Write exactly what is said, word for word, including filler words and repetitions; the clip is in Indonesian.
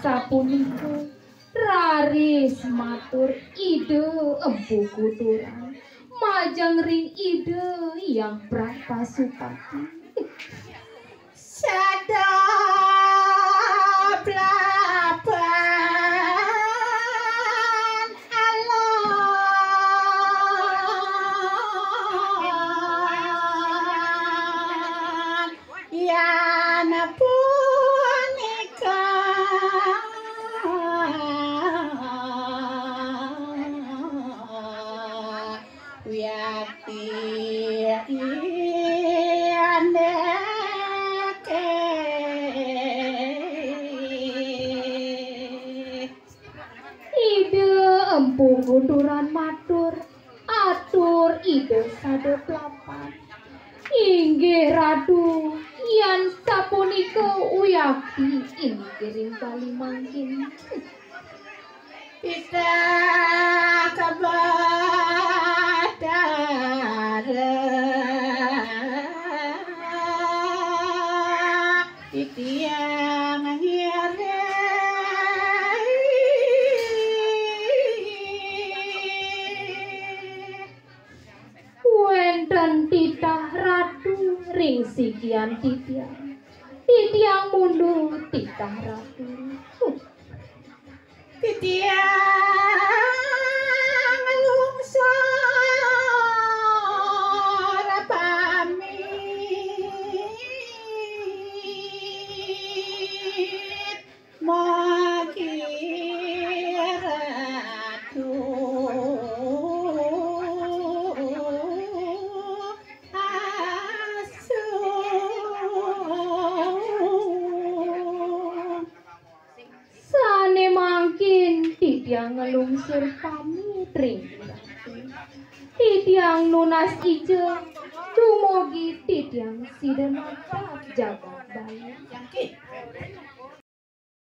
sapunika raris matur ide Empu Kuturan majang ring ide yang Prapasupati. Sada blaban alon yana punika wiyati Empu Kuturan matur atur ide sada plapan. Inggih Ratu, yen sapunika uyakti inggih kali mangkin. Kita kabadara titiang ngire wenten titah Ratu ring sikian titiang titiang mundur titah Ratu titiang lungsor pamit magi Ratu sane mangkin titiang ngelungsur pamit ring Ratu titiang nunas ije dumugi titiang sidenata jagat bayi. Yang